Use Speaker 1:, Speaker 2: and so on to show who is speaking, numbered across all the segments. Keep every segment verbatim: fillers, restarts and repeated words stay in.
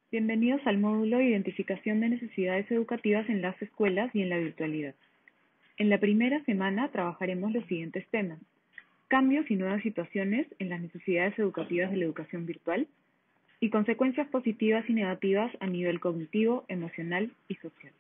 Speaker 1: Bienvenidos al módulo Identificación de necesidades educativas en las escuelas y en la virtualidad. En la primera semana trabajaremos los siguientes temas: cambios y nuevas situaciones en las necesidades educativas de la educación virtual y consecuencias positivas y negativas a nivel cognitivo, emocional y social.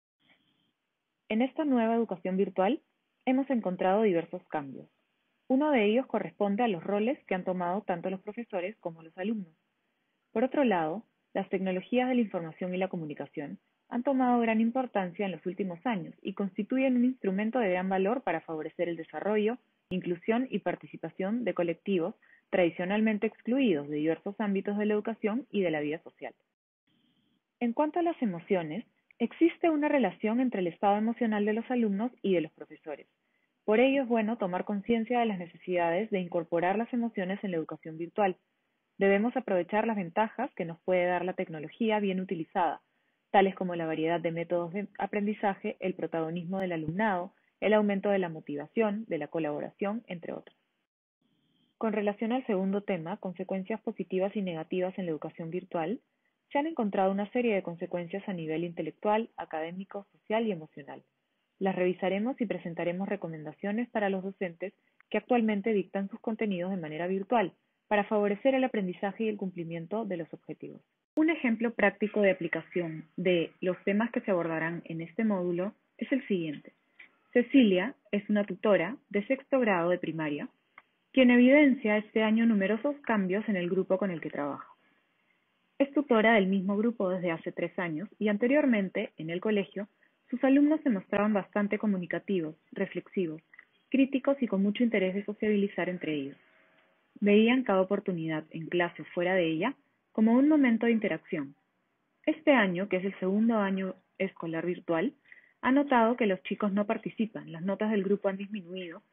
Speaker 1: En esta nueva educación virtual hemos encontrado diversos cambios. Uno de ellos corresponde a los roles que han tomado tanto los profesores como los alumnos. Por otro lado, las tecnologías de la información y la comunicación han tomado gran importancia en los últimos años y constituyen un instrumento de gran valor para favorecer el desarrollo, inclusión y participación de colectivos tradicionalmente excluidos de diversos ámbitos de la educación y de la vida social. En cuanto a las emociones, existe una relación entre el estado emocional de los alumnos y de los profesores. Por ello es bueno tomar conciencia de las necesidades de incorporar las emociones en la educación virtual. Debemos aprovechar las ventajas que nos puede dar la tecnología bien utilizada, tales como la variedad de métodos de aprendizaje, el protagonismo del alumnado, el aumento de la motivación, de la colaboración, entre otros. Con relación al segundo tema, consecuencias positivas y negativas en la educación virtual, se han encontrado una serie de consecuencias a nivel intelectual, académico, social y emocional. Las revisaremos y presentaremos recomendaciones para los docentes que actualmente dictan sus contenidos de manera virtual, para favorecer el aprendizaje y el cumplimiento de los objetivos. Un ejemplo práctico de aplicación de los temas que se abordarán en este módulo es el siguiente. Cecilia es una tutora de sexto grado de primaria, quien evidencia este año numerosos cambios en el grupo con el que trabaja. Es tutora del mismo grupo desde hace tres años y anteriormente, en el colegio, sus alumnos se mostraban bastante comunicativos, reflexivos, críticos y con mucho interés de sociabilizar entre ellos. Veían cada oportunidad, en clase o fuera de ella, como un momento de interacción. Este año, que es el segundo año escolar virtual, ha notado que los chicos no participan, las notas del grupo han disminuido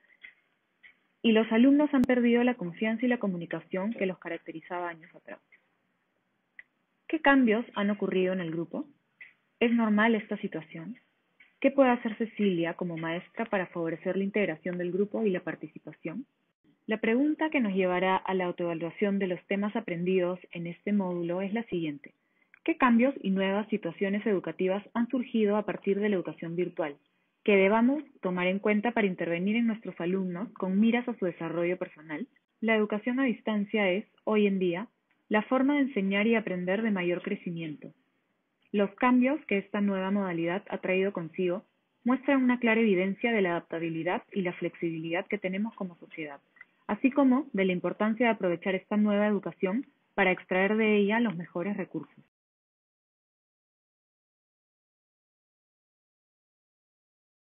Speaker 1: y los alumnos han perdido la confianza y la comunicación que los caracterizaba años atrás. ¿Qué cambios han ocurrido en el grupo? ¿Es normal esta situación? ¿Qué puede hacer Cecilia como maestra para favorecer la integración del grupo y la participación? La pregunta que nos llevará a la autoevaluación de los temas aprendidos en este módulo es la siguiente. ¿Qué cambios y nuevas situaciones educativas han surgido a partir de la educación virtual, que debamos tomar en cuenta para intervenir en nuestros alumnos con miras a su desarrollo personal? La educación a distancia es, hoy en día, la forma de enseñar y aprender de mayor crecimiento. Los cambios que esta nueva modalidad ha traído consigo muestran una clara evidencia de la adaptabilidad y la flexibilidad que tenemos como sociedad, así como de la importancia de aprovechar esta nueva educación para extraer de ella los mejores recursos.